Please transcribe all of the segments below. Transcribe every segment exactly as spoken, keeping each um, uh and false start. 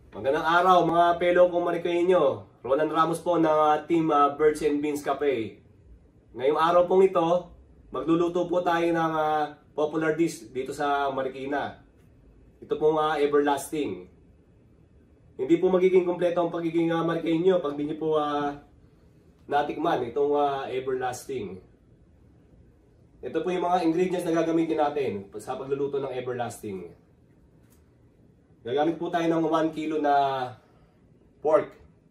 Magandang araw mga fellow kong Marikayño. Roland Ramos po ng uh, team uh, Birds and Beans Cafe. Ngayong araw pong ito, magluluto po tayo ng uh, popular dish dito sa Marikina. Ito pong uh, everlasting. Hindi po magiging kompleto ang pagiging uh, Marikayño pag hindi po uh, natikman itong uh, everlasting. Ito po yung mga ingredients na gagamitin natin sa pagluluto ng everlasting. Gagamit po tayo ng one kilo na pork.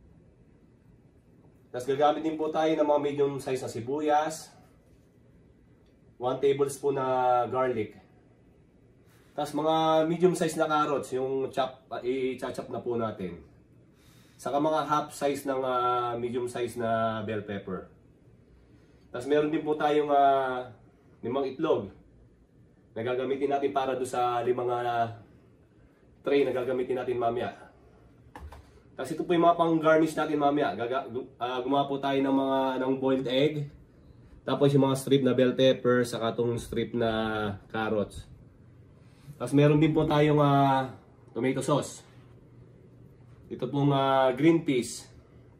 Tapos gagamit din po tayo ng mga medium size na sibuyas, one tablespoon na garlic. Tapos mga medium size na carrots, yung chop, uh, i-chop na po natin. Saka mga half size ng uh, medium size na bell pepper. Tapos meron din po tayong uh, limang itlog na gagamitin natin para do sa limang uh, tray na gagamitin natin mamaya. Tapos ito po yung mga pang-garnish natin mamaya. Gaga, uh, gumawa po tayo ng mga ng boiled egg. Tapos yung mga strip na bell pepper, saka itong strip na carrots. Tapos meron din po tayong uh, tomato sauce. Ito pong uh, green peas.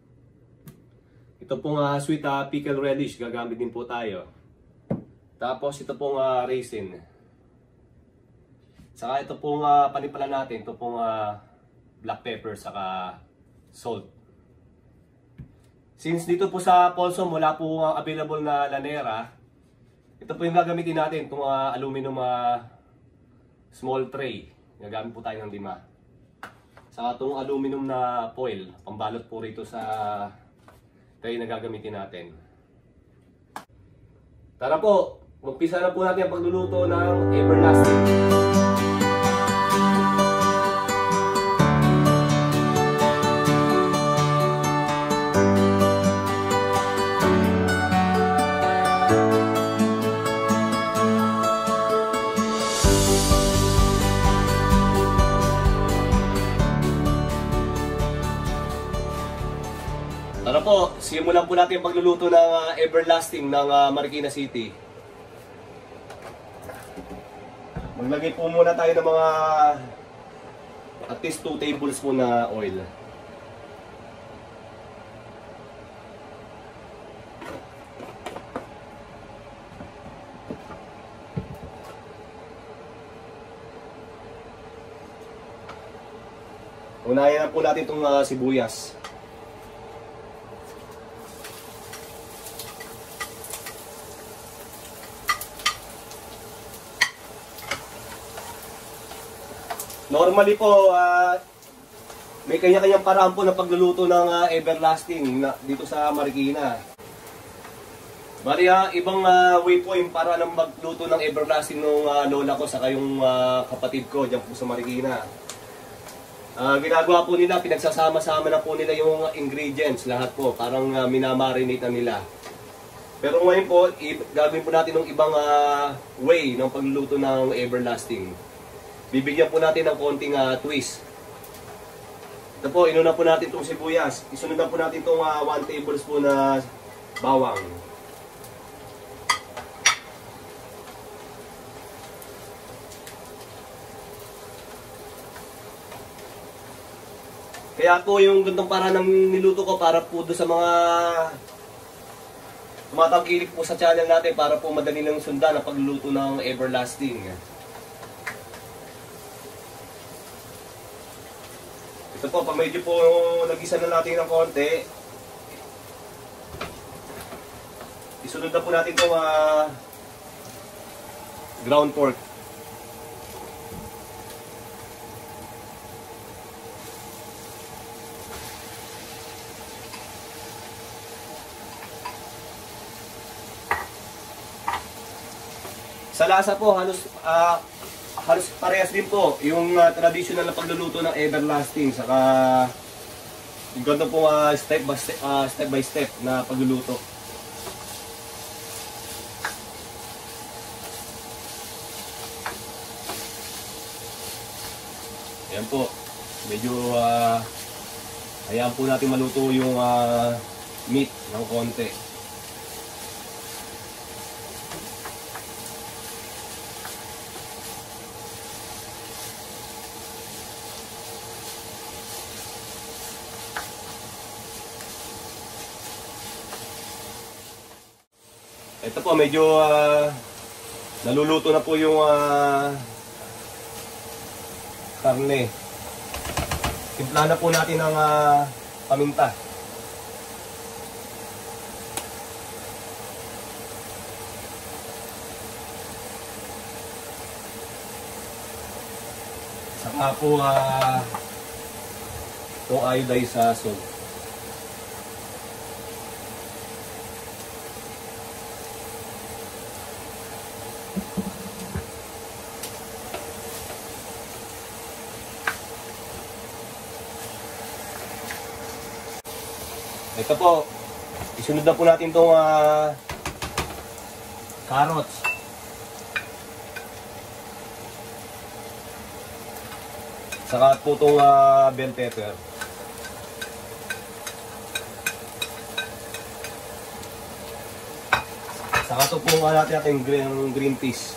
Ito pong uh, sweet uh, pickle relish, gagamit din po tayo. Tapos ito pong uh, raisin. Saka ito pong uh, panipala natin, ito pong uh, black pepper saka salt. Since dito po sa Polsom wala po uh, available na lanera, ito po yung gagamitin natin, itong uh, aluminum uh, small tray. Gagamit po tayo ng lima. Saka itong aluminum na foil, pambalot po rito sa tray na gagamitin natin. Tara po, magpisa na po natin ang pagluluto ng everlasting. Tara po, simulan po natin ang pagluluto ng uh, everlasting ng uh, Marikina City. Maglagay po muna tayo ng mga at least two tablespoon na oil. Unahin na po natin itong uh, sibuyas. Normally po, uh, may kanya-kanyang paraan po ng pagluluto ng uh, everlasting na, dito sa Marikina. Bali, uh, ibang uh, way po yung paraan ng magluto ng everlasting ng uh, lola ko saka yung uh, kapatid ko dyan po sa Marikina. Uh, ginagawa po nila, pinagsasama-sama na po nila yung ingredients, lahat po, parang uh, minamarinate na nila. Pero ngayon po, gagawin po natin ng ibang uh, way ng pagluluto ng everlasting. Bibigyan po natin ng konting uh, twist. Ito po, inuna po natin itong sibuyas. Isunod na po natin itong uh, one tablespoon na bawang. Kaya po yung gantong para ng niluto ko para po doon sa mga tumatangkilik po sa channel natin para po madali lang sundan ang pagluluto ng everlasting. Ito po, pag medyo po nag-isa na natin ng konti, isunod na po natin itong uh, ground pork. Sa lasa po, halos uh, halos parehas din po yung uh, traditional na pagluluto ng everlasting saka yung ganito po uh, step by step, uh, step by step na pagluluto. Ayan po, medyo uh, hayaan po natin maluto yung uh, meat ng konti. Ito po, medyo uh, naluluto na po yung uh, karne. Timplahan na po natin ng uh, paminta. Saka po uh, itong iodized sa salt. Ito po, isunod na po natin itong uh, carrots. Saka po itong uh, bell pepper. Saka ito po uh, natin natin green, green peas.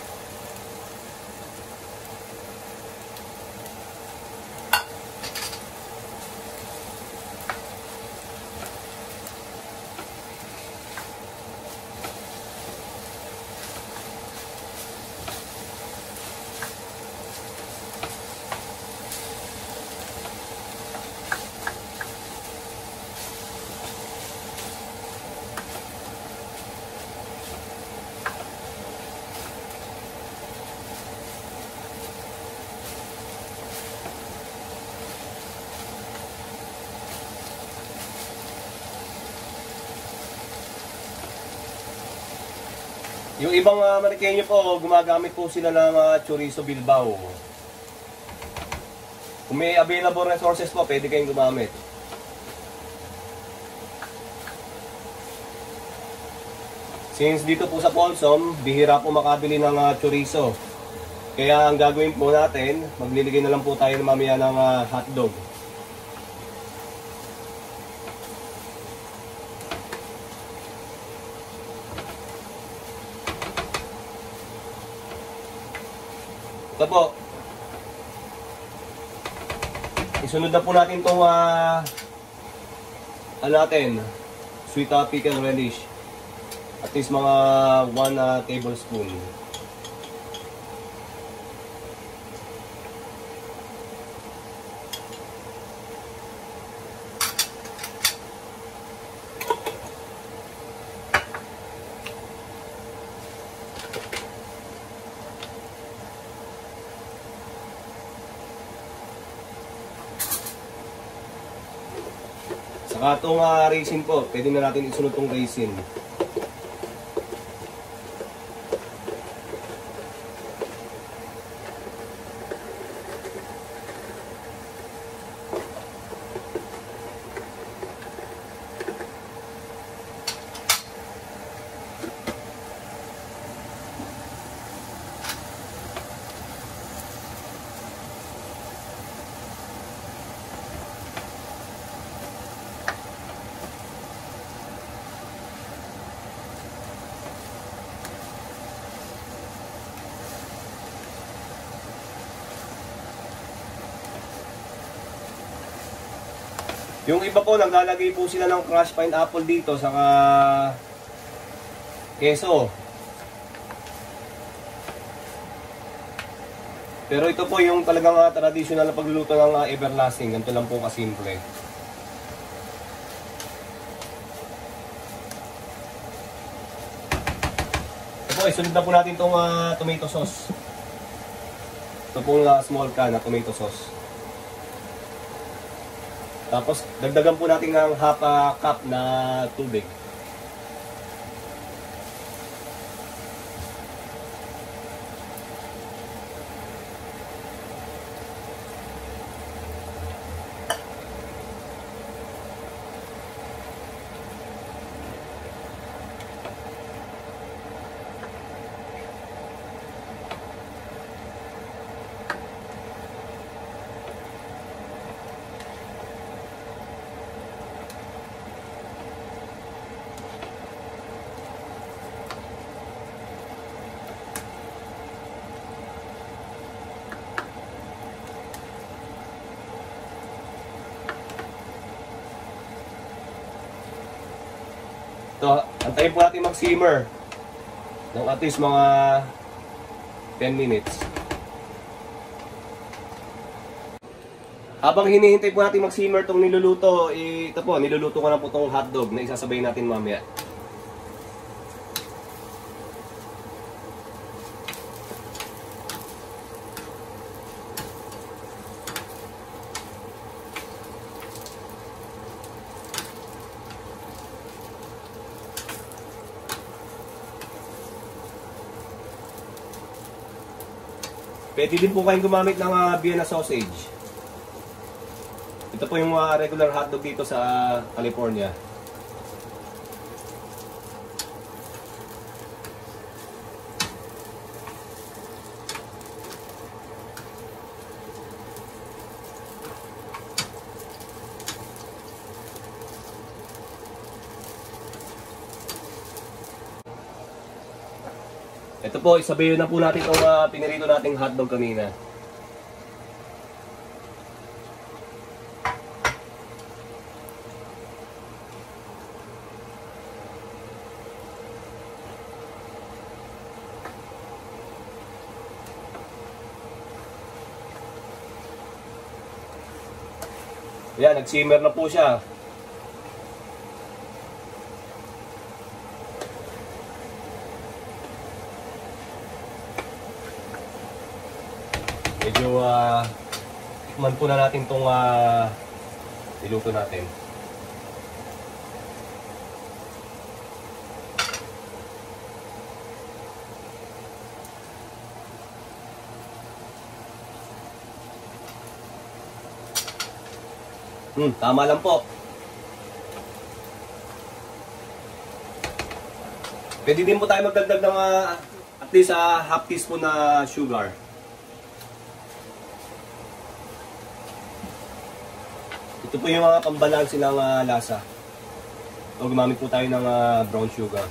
Yung ibang uh, Marikenya po, gumagamit po sila ng uh, chorizo Bilbao. Kung may available resources po, pwede kayong gumamit. Since dito po sa Folsom, bihira po makabili ng uh, chorizo. Kaya ang gagawin po natin, magliligay na lang po tayo mamaya ng uh, hotdog. Ito po. Isunod na po natin itong uh, ano natin, sweet uh, pickle relish. At least mga one uh, tablespoon. Saka itong uh, raisin po, pwede na natin isunod itong raisin. Yung iba po, naglalagay po sila ng crushed pineapple dito, saka keso. Pero ito po yung talagang uh, traditional na pagluluto ng uh, everlasting. Ganito lang po kasimple. Ito po, isunod na po natin itong uh, tomato sauce. Ito po uh, small can na tomato sauce. Tapos, dagdagan po natin ng half a cup na tubig. So, antayin po natin mag-simmer. ng at least mga ten minutes. Habang hinihintay po natin mag-simmer itong niluluto, eh, ito po, niluluto ko na po itong hotdog na isasabay natin mamaya. Pwede din po kayong gumamit ng uh, Vienna sausage. Ito po yung uh, regular hotdog dito sa California. Ito po, isabayin na po natin itong uh, pinirito nating hotdog kanina. Yan, nag-simmer na po siya. Medyo uh, tikman po na natin itong uh, niluto natin. Hmm, tama lang po. Pwede din po tayo magdagdag ng uh, at least uh, half teaspoon na sugar. Ito po yung mga pambalansi ng uh, lasa. So, gumamit po tayo ng uh, brown sugar.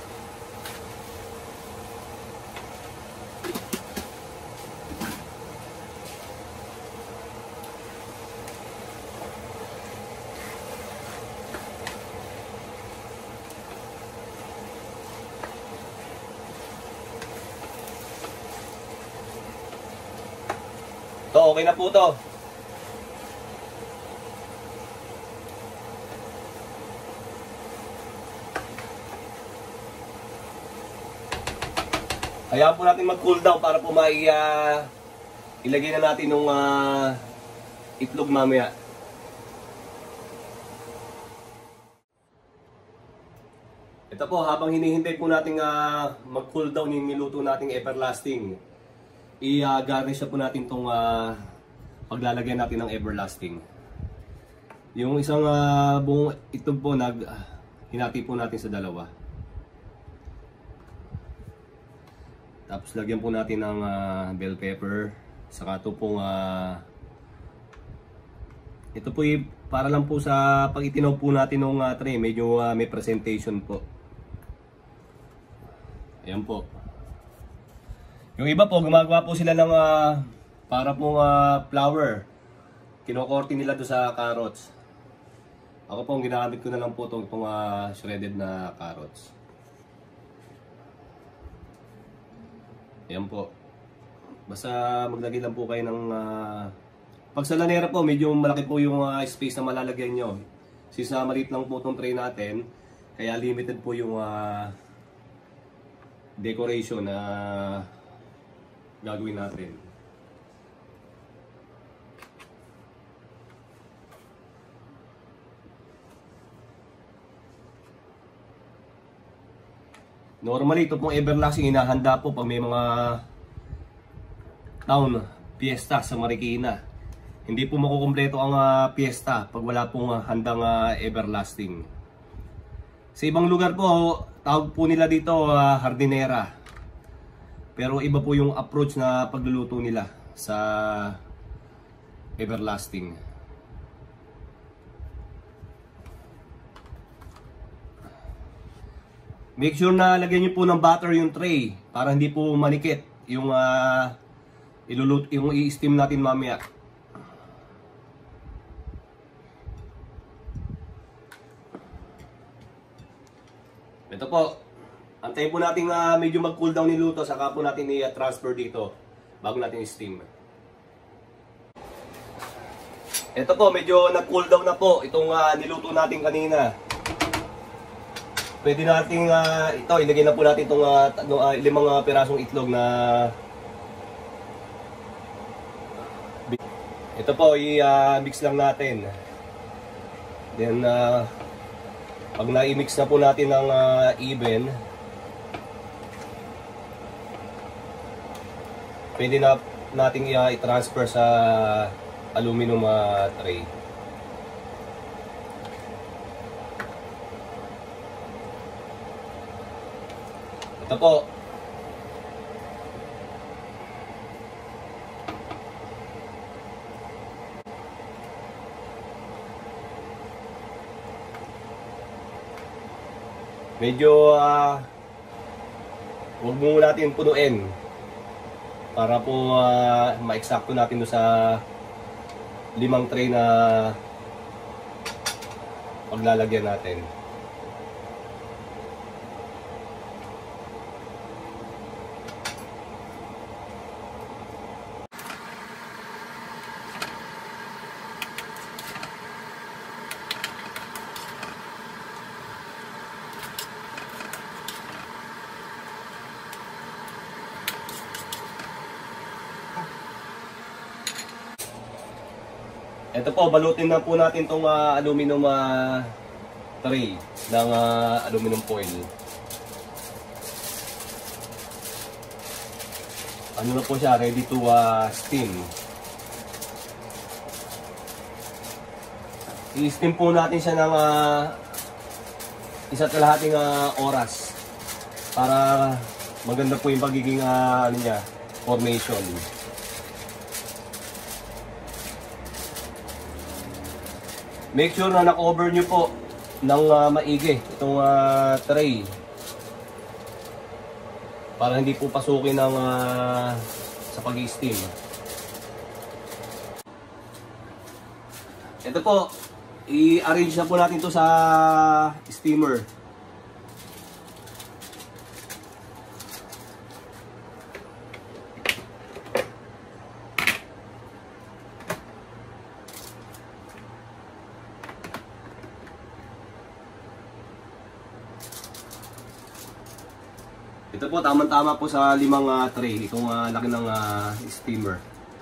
To, okay na po to. Hayaan po natin mag-cool down para po may uh, ilagay na natin yung uh, itlog mamaya. Ito po, habang hinihintay po natin uh, mag-cool down yung niluto nating everlasting, i-garnish uh, po natin itong uh, paglalagyan natin ng everlasting. Yung isang uh, buong itlog po, nag, uh, hinati po natin sa dalawa. Tapos lagyan po natin ng uh, bell pepper, saka ito pong uh, ito po yung para lang po sa pag itinaw po natin ng uh, tray, medyo uh, may presentation po. Ayan po. Yung iba po, gumagawa po sila ng uh, para pong uh, flour. Kinokorte nila doon sa carrots. Ako po, ginagamit ko na lang po itong uh, shredded na carrots. Ayan po. Basta maglagay lang po kayo ng... Uh, pag sa lanera po, medyo malaki po yung uh, space na malalagyan nyo. Since uh, maliit lang po itong tray natin, kaya limited po yung uh, decoration na uh, gagawin natin. Normally, ito pong everlasting inahanda po pag may mga town fiesta sa Marikina. Hindi po makukumpleto ang uh, fiesta pag wala pong uh, handang uh, everlasting. Sa ibang lugar po, tawag po nila dito uh, hardinera. Pero iba po yung approach na pagluluto nila sa everlasting. Make sure na lagyan niyo po ng butter yung tray para hindi po manikit yung uh, iluluto, yung i-steam natin mamaya. Ito po. Antayin po natin uh, medyo mag-cool down niluto, saka po natin i-transfer dito bago natin i-steam. Ito po, medyo nag-cool down na po itong uh, niluto natin kanina. Pwede natin uh, ito, ilagay na po natin itong uh, uh, limang uh, pirasong itlog na ito po, i-mix uh, lang natin. Then, uh, pag na-i-mix na po natin ng uh, even, pwede na natin uh, i-transfer sa aluminum uh, tray. Ito po. Medyo uh, huwag muna natin punuin para po uh, ma-eksakto natin do sa limang tray na paglalagyan natin. Ito po, balutin na po natin itong uh, aluminum uh, tray ng uh, aluminum foil. Ano na po siya, ready to uh, steam. I-steam po natin siya ng uh, isa't kalahating uh, oras para maganda po yung pagiging uh, ano niya, formation. Make sure na na-cover nyo po ng uh, maigi itong uh, tray para hindi po pasukin ng uh, sa pag-i-steam. Ito po, i-arrange na po natin to sa steamer. Ito po, tamang-tama po sa limang uh, tray. Itong uh, laki ng uh, steamer.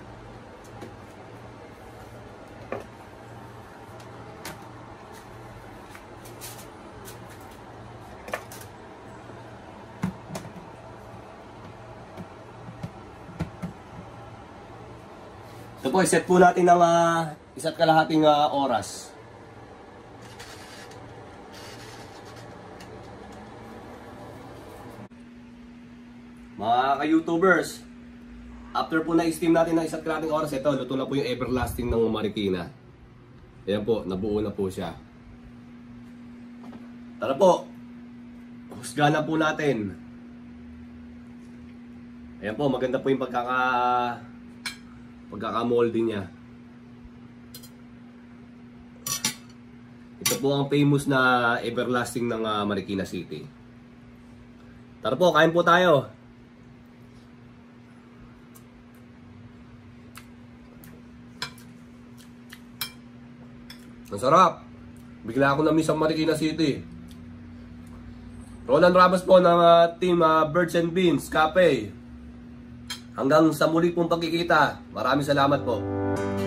Ito po, iset po natin ng uh, isa't kalahating uh, oras. Mga ka-YouTubers, after po na-steam natin ng isa't kalahating oras, ito, luto na po yung everlasting ng Marikina. Ayan po, nabuo na po siya. Tara po, husgahan na po natin. Ayan po, maganda po yung pagkaka pagkaka-molding niya. Ito po ang famous na everlasting ng uh, Marikina City. Tara po, kain po tayo. Ang sarap. Bigla ako na-miss ang Marikina City. Roland Ramos po ng uh, team uh, Birds and Beans Cafe. Hanggang sa muli pong pagkikita. Maraming salamat po.